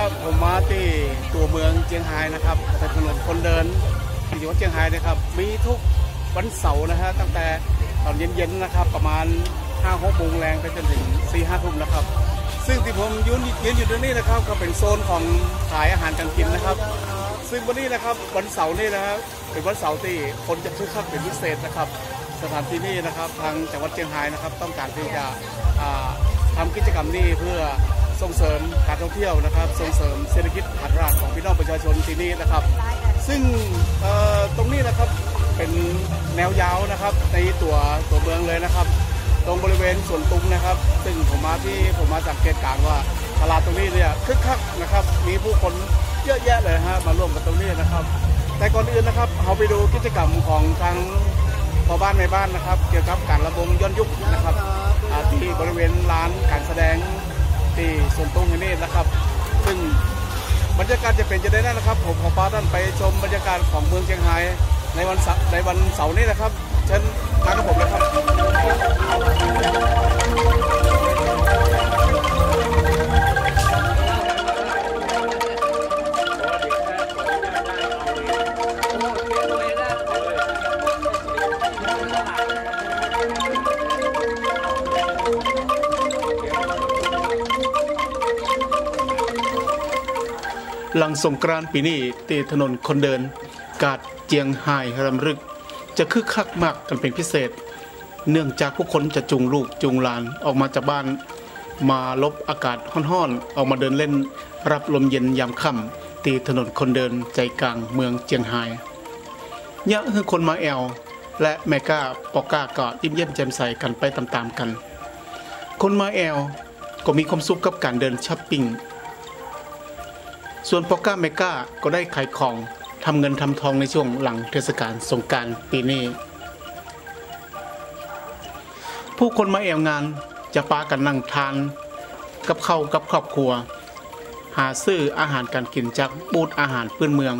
นะครับผมมาที่ตัวเมืองเชียงรายนะครับถนนคนเดินที่จังหวัดเชียงรายนะครับมีทุกวันเสาร์นะฮะตั้งแต่ตอนเย็นๆนะครับประมาณ5-6 โมงแรงไปจนถึง4-5 ทุ่มนะครับซึ่งที่ผมยืนอยู่ตรงนี้นะครับก็เป็นโซนของขายอาหารการกินนะครับซึ่งวันนี้นะครับวันเสาร์นี่นะครับเป็นวันเสาร์ที่คนจะคึกคักเป็นพิเศษนะครับสถานที่นี้นะครับทางจังหวัดเชียงรายนะครับต้องการที่จะทำกิจกรรมนี้เพื่อส่งเสริมการท่องเที่ยวนะครับส่งเสริมเศรษฐกิจฐานรากของพี่น้องประชาชนที่นี่นะครับซึ่งตรงนี้นะครับเป็นแนวยาวนะครับในตัวเมืองเลยนะครับตรงบริเวณสวนตุ้งนะครับซึ่งผมมาสังเกตการณ์ว่าตลาดตรงนี้เนี่ยคึกคักนะครับมีผู้คนเยอะแยะเลยฮะมาร่วมกันตรงนี้นะครับแต่ก่อนอื่นนะครับเราไปดูกิจกรรมของทางพ่อบ้านแม่บ้านนะครับเกี่ยวกับการระบงย้อนยุคนะครับที่บริเวณลานการแสดงที่สวนตุ้งนี่นะครับซึ่งบรรยากาศจะเป็นจะได้นั่นนะครับผมขอพาท่านไปชมบรรยากาศของเมืองเชียงรายในวันเสาร์นี้นะครับเชิญทางกับผมเลยครับหลังสงกรานต์ปีนี้ที่ถนนคนเดินกาดเจียงไฮ้รำลึกจะคึกคักมากกันเป็นพิเศษเนื่องจากผู้คนจะจูงลูกจูงหลานออกมาจากบ้านมาลบอากาศร้อนๆออกมาเดินเล่นรับลมเย็นยามค่ำที่ถนนคนเดินใจกลางเมืองเจียงไฮ้ยะคือคนมาแอลและแมก้าปอก้าก็ยิ้มเย็นแจ่มใสกันไปตามๆกันคนมาแอลก็มีความสุขกับการเดินช้อปปิ้งส่วนปอก้าเมก้าก็ได้ขายของทำเงินทำทองในช่วงหลังเทศกาลสงกรานต์ปีนี้ผู้คนมาแอวงานจะปากันนั่งทานกับข้าวกับครอบครัวหาซื้ออาหารการกินจากบูธอาหารพื้นเมือง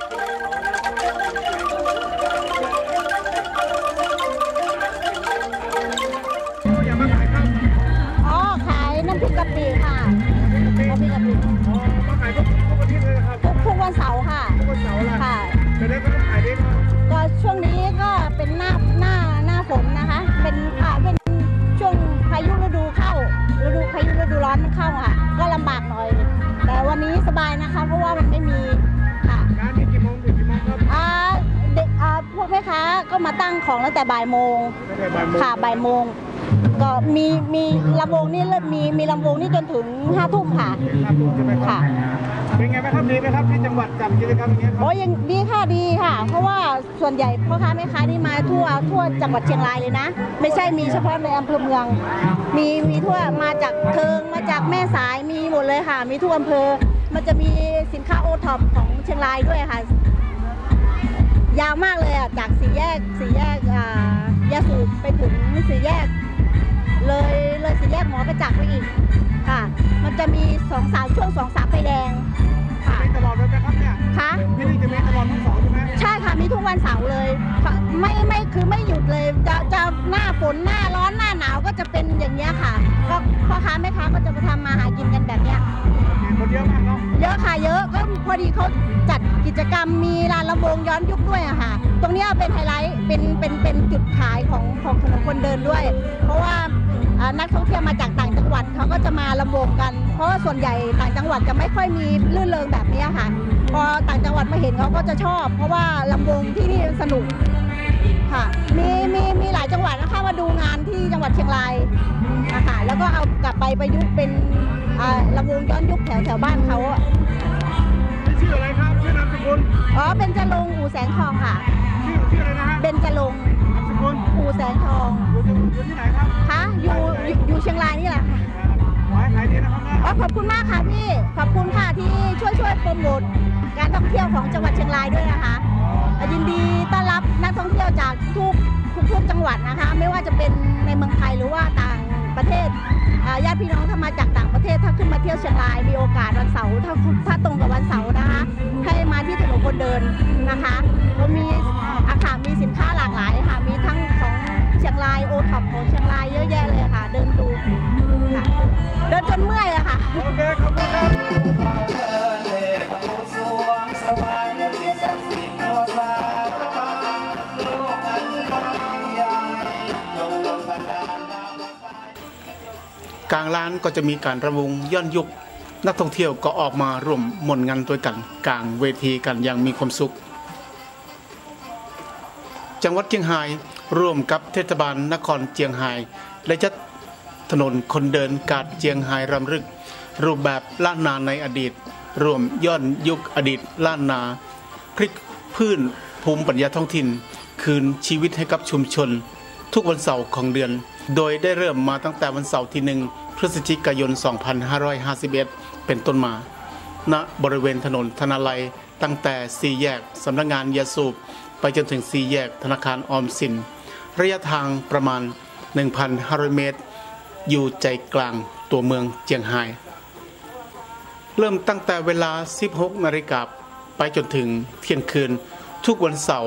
อ๋อขายน้ำพริกกะปิค่ะน้ำพริกกะปิมาขายทุกอาทิตย์เลยครับทุกวันเสาร์ค่ะทุกวันเสาร์ละค่ะจะได้ก็ต้องขายได้ก็ช่วงนี้ก็เป็นหน้าฝนนะคะเป็นช่วงพายุฤดูเข้าพายุฤดูร้อนมันเข้าค่ะก็ลำบากหน่อยแต่วันนี้สบายนะคะเพราะว่ามันไม่มีค่ะร้านนี้กี่โมงถึงกี่โมงครับเด็กพวกแม่ค้าก็มาตั้งของตั้งแต่บ่ายโมงค่ะบ่ายโมงก็มีลำวงนี่มีลำวงนี่จนถึง5 ทุ่มค่ะค่ะเป็นไงไหมครับดีไหมครับที่จังหวัดจัดกิจกรรมอย่างเงี้ยโอ้ยังดีค่ะเพราะว่าส่วนใหญ่พ่อค้าแม่ค้านี่มาทั่วจังหวัดเชียงรายเลยนะไม่ใช่มีเฉพาะในอำเภอเมืองมีทั่วมาจากเทิงมาจากแม่สายมีหมดเลยค่ะมีทั่วอำเภอมันจะมีสินค้าโอท็อปของเชียงรายด้วยค่ะยาวมากเลยอ่ะจากสี่แยกยาสูบไปถึงสี่แยกเลยสี่แยกหมอกระจักไปอีกค่ะมันจะมี2-3 ช่วง 2-3 ไฟแดงค่ะตลอดเลยนะครับเนี่ยค่ะที่นี่จะมีตลอดทั้ง2ใช่ไหมใช่ค่ะมีทุกวันเสาร์เลยไม่คือไม่หยุดเลยจะหน้าฝนหน้าร้อนหน้าหนาวก็จะเป็นอย่างเงี้ยค่ะก็พ่อค้าแม่ค้าก็จะมาทำมาหากินกันแบบเนี้ยคนเยอะมากเนาะเยอะค่ะเยอะก็พอดีเขาจัดกิจกรรมมีลานลำวงย้อนยุคด้วยอะค่ะตรงนี้เป็นไฮไลท์เป็นจุดขายของถนนคนเดินด้วยเพราะว่านักท่องเที่ยวมาจากต่างจังหวัดเขาก็จะมาลำวงกันเพราะว่าส่วนใหญ่ต่างจังหวัดจะไม่ค่อยมีลื่นเริงแบบนี้ค่ะพอต่างจังหวัดมาเห็นเขาก็จะชอบเพราะว่าลำวงที่นี่สนุกค่ะมีหลายจังหวัดนะคะมาดูงานที่จังหวัดเชียงรายนะคะแล้วก็เอากลับไปประยุกต์เป็นลำวงย้อนยุคแถวบ้านเขาชื่ออะไรครับชื่อนามสกุลเป็นจรงอู่แสงทองค่ะชื่ออะไรนะฮะเป็นจรงนามสกุลอู่แสงทองอยู่ที่ไหนครับคะอยู่เชียงรายนี่แหละขอให้ขายดีนะครับขอบคุณมากค่ะพี่ขอบคุณค่ะที่ช่วยโปรโมทการท่องเที่ยวของจังหวัดเชียงรายด้วยนะคะยินดีต้อนรับนักท่องเที่ยวจากทุกจังหวัดนะคะไม่ว่าจะเป็นในเมืองไทยหรือว่าต่างประเทศญาติพี่น้องถ้ามาจากต่างประเทศถ้าขึ้นมาเที่ยวเชียงรายมีโอกาสวันเสาร์ถ้าตรงกับวันเสาร์นะคะให้มาที่ถนนคนเดินนะคะก็มีสินค้าหลากหลายค่ะมีทั้งของเชียงรายโอท็อปของเชียงรายเยอะแยะเลยค่ะเดินดูค่ะเดินจนเมื่อยอะค่ะโอเคขอบคุณครับกลางลานก็จะมีการรำวงย้อนยุคนักท่องเที่ยวก็ออกมาร่วมมนต์งานตัวกันกลางเวทีกันอย่างมีความสุขจังหวัดเชียงรายร่วมกับเทศบาลนครเชียงรายและจัดถนนคนเดินกาดเชียงรายรำลึกรูปแบบล้านนาในอดีตรวมย้อนยุคอดีตล้านนาพลิกพื้นภูมิปัญญาท้องถิ่นคืนชีวิตให้กับชุมชนทุกวันเสาร์ของเดือนโดยได้เริ่มมาตั้งแต่วันเสาร์ที่1 พฤศจิกายน 2551 เป็นต้นมาณบริเวณถนนธนาลัยตั้งแต่4แยกสำนักงานยาสูบไปจนถึง4แยกธนาคารออมสินระยะทางประมาณ 1,500 เมตรอยู่ใจกลางตัวเมืองเชียงรายเริ่มตั้งแต่เวลา 16 นาฬิกาไปจนถึงเที่ยงคืนทุกวันเสาร์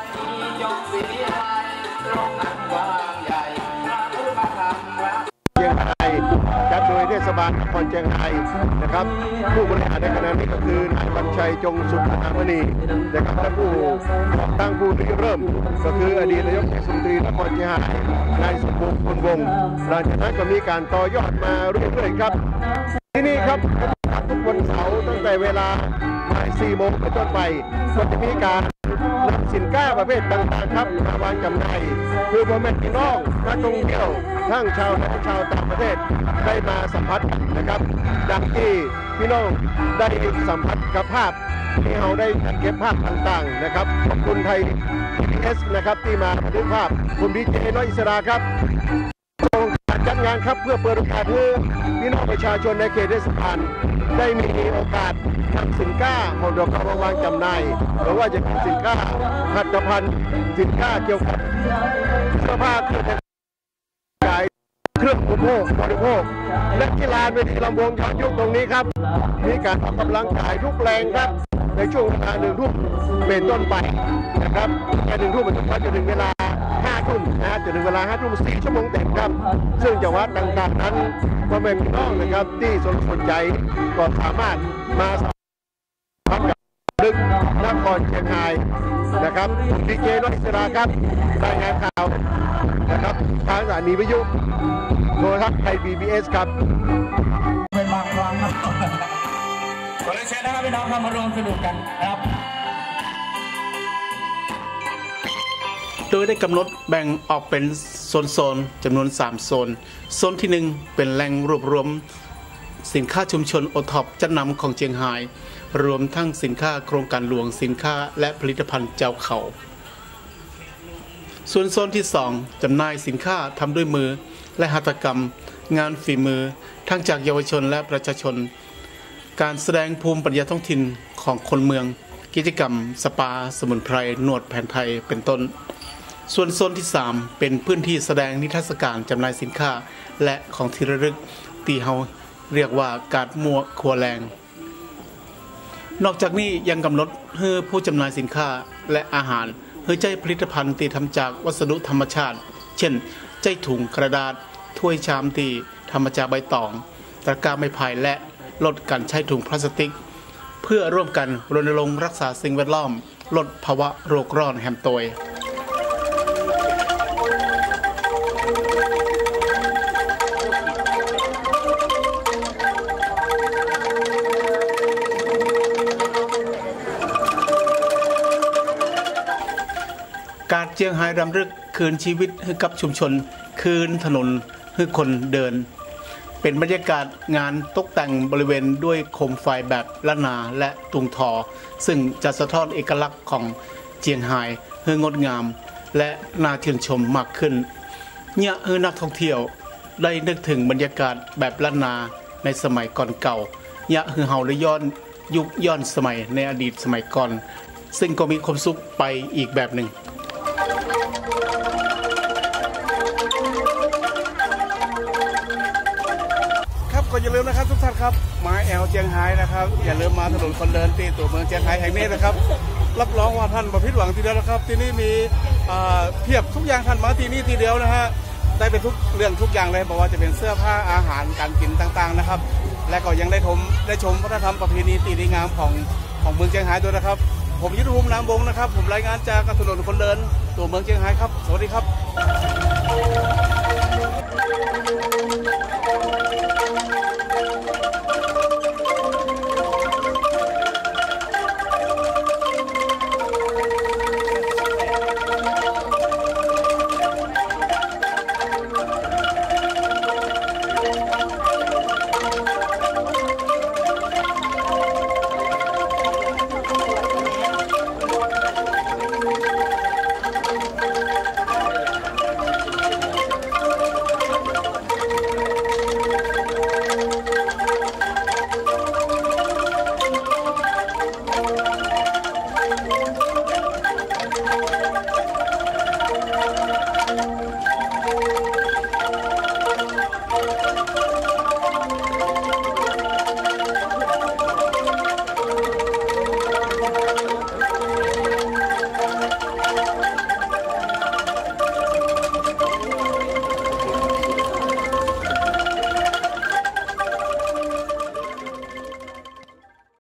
เชียงรายจัดโดยเทศบาลนครเชียงรายนะครับผู้บริหารในคณะนี้ก็คือนายวันชัยจงสุขนามณีนะครับและผู้ตั้งผู้ริเริ่มก็คืออดีตนายกเทศมนตรีนครเชียงรายนายสมพงษ์คุณวงศ์หลังจากนั้นก็มีการต่อยอดมาเรื่อยๆครับที่นี่ครับทุกวันเสาร์ตั้งแต่เวลาบ่าย 4 โมงเป็นต้นไปก็จะมีการนำสินค้าประเภทต่างๆครับมาวางจำหน่ายคือพ่อแม่พี่น้องนักท่องเที่ยวทั้งชาวและชาวต่างประเทศได้มาสัมผัสนะครับดังที่พี่น้องได้สัมผัสกับภาพที่เราได้เก็บภาพต่างๆนะครับขอบคุณไทย PBS นะครับที่มาบันทึกภาพคุณดีเจน้อยอิสราครับการจัดงานครับเพื่อเปิดโอกาสให้พี่น้องประชาชนในเขตเทศบาลได้มีโอกาสนำสินค้าหมดดอกมาวางจำหน่ายหรือว่าจะเป็นสินค้าผลิตภัณฑ์สินค้าเกี่ยวกับเสื้อผ้าเครื่องขายเครื่องอุปโภคบริโภคและที่ลานเวทีลำวงย้อนยุคตรงนี้ครับมีการออกกำลังกายทุกแรงครับในช่วงเวลา1 ทุ่มเป็นต้นไปนะครับแค่1 ทุ่มเป็นต้นไปจนถึงเวลา5 ทุ่มนะฮะจนถึงเวลา5 ทุ่ม4 ชั่วโมงเต็มครับซึ่งจังหวัดต่างๆนั้นพ่อแม่พี่น้องนะครับที่สนใจก็สามารถมาสัมผัสกับดึกนครเชียงรายนะครับดีเจน้อยอิสราครับรายงานข่าวนะครับทางสถานีวิทยุโทรทัศน์ไทย PBS ครับเป็นบางครั้งครับขอเรียนเชิญนะครับพี่น้องเข้ามารวมสนุกกันนะครับโดยได้กำหนดแบ่งออกเป็นโซนจำนวน3 โซนที่1เป็นแหล่งรวบรวมสินค้าชุมชนโอท็อปจัดนำของเชียงรายรวมทั้งสินค้าโครงการหลวงสินค้าและผลิตภัณฑ์เจ้าเขาส่วนโซนที่2จำหน่ายสินค้าทำด้วยมือและหัตถกรรมงานฝีมือทั้งจากเยาวชนและประชาชนการแสดงภูมิปัญญาท้องถิ่นของคนเมืองกิจกรรมสปาสมุนไพรนวดแผนไทยเป็นต้นส่วนโซนที่3เป็นพื้นที่แสดงนิทรรศการจำหน่ายสินค้าและของที่ระลึกที่เฮาเรียกว่ากาดมัวครัวแรงนอกจากนี้ยังกำหนดให้ผู้จำหน่ายสินค้าและอาหารให้ใจผลิตภัณฑ์ที่ทำจากวัสดุธรรมชาติเช่นใจถุงกระดาษถ้วยชามที่ทำมาจากใบตองตะกร้าไม้ไผ่และลดการใช้ถุงพลาสติกเพื่อร่วมกันรณรงค์รักษาสิ่งแวดล้อมลดภาวะโลกร้อนแฮมโตยการเชียงรายรำลึกคืนชีวิตให้กับชุมชนคืนถนนให้คนเดินเป็นบรรยากาศงานตกแต่งบริเวณด้วยโคมไฟแบบละนาและตุงทอซึ่งจะสะท้อนเอกลักษณ์ของเชียงรายให้งดงามและน่าชื่นชมมากขึ้นเนี่ยให้นักท่องเที่ยวได้นึกถึงบรรยากาศแบบละนาในสมัยก่อนเก่าเนี่ยให้เฮาได้ย้อนยุคย้อนสมัยในอดีตสมัยก่อนซึ่งก็มีความสุขไปอีกแบบหนึ่งก็อย่าลืมนะครับทุกท่านครับมาแอลเชียงรายนะครับอย่าลืมมาถนนคนเดินที่ตัวเมืองเชียงรายแห่งนี้นะครับรับรองว่าท่านบ่ผิดหวังทีเดียวนะครับที่นี่มีเพียบทุกอย่างท่านมาที่นี่ทีเดียวนะฮะได้เป็นทุกเรื่องทุกอย่างเลยบอกว่าจะเป็นเสื้อผ้าอาหารการกินต่างๆนะครับและก็ยังได้ชมวัฒนธรรมประเพณีตีดีงามของเมืองเชียงรายด้วยนะครับผมยุทธภูมินามวงศ์นะครับผมรายงานจากถนนคนเดินตัวเมืองเชียงรายครับสวัสดีครับครับ